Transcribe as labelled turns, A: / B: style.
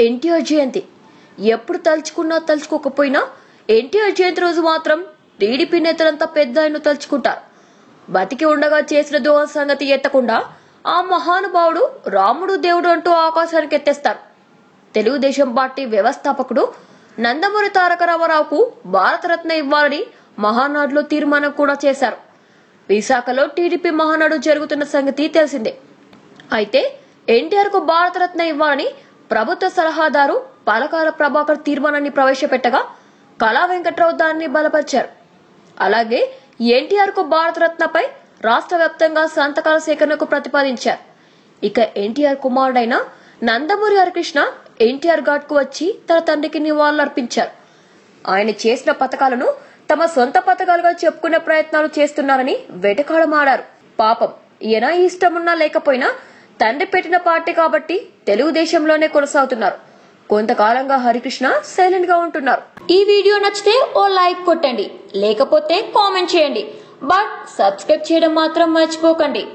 A: ఎన్టీఆర్ జయంతి. ఎప్పుడు తలుచుకున్నా తలుచుకోకపోయినా ఎన్టీఆర్ జయంతి రోజు మాత్రం టీడీపీ నేతలంతా పెద్ద ఆయన్ను తలుచుకుంటారు. బతికి ఉండగా చేసిన ద్రోహ సంగతి ఎత్తకుండా ఆ మహానుభావుడు రాముడు దేవుడు అంటూ ఆకాశానికి ఎత్తేస్తారు. తెలుగుదేశం పార్టీ వ్యవస్థాపకుడు నందమూరి తారక రామారావుకు భారతరత్న ఇవ్వాలని మహానాడులో తీర్మానం కూడా చేశారు. విశాఖలో టీడీపీ మహానాడు జరుగుతున్న సంగతి తెలిసిందే. అయితే ఎన్టీఆర్ కు భారతరత్న ఇవ్వాలని ప్రభుత్వ సలహాదారు పలకాల ప్రభాకర్ తీర్మానాన్ని ప్రవేశపెట్టగా కళా వెంకట్రావు దానిని బలపరిచారు. అలాగే ఎన్టీఆర్ కు భారతరత్నపై రాష్ట్ర వ్యాప్తంగా సంతకాల సేకరణకు ప్రతిపాదించారు. ఇక ఎన్టీఆర్ కుమారుడైన నందమూరి హరికృష్ణ ఎన్టీఆర్ ఘాట్ కు వచ్చి తన తండ్రికి నివాళులర్పించారు. ఆయన చేసిన పథకాలను తమ సొంత పథకాలుగా చెప్పుకునే ప్రయత్నాలు చేస్తున్నారని వెటకాడమాడారు. పాపం ఈయన ఇష్టమున్నా లేకపోయినా తండ్రి పెట్టిన పార్టీ కాబట్టి తెలుగుదేశంలోనే కొనసాగుతున్నారు. కొంతకాలంగా హరికృష్ణ సైలెంట్ గా ఉంటున్నారు. ఈ వీడియో నచ్చితే ఓ లైక్ కొట్టండి, లేకపోతే కామెంట్ చేయండి. బట్ సబ్స్క్రైబ్ చేయడం మాత్రం మర్చిపోకండి.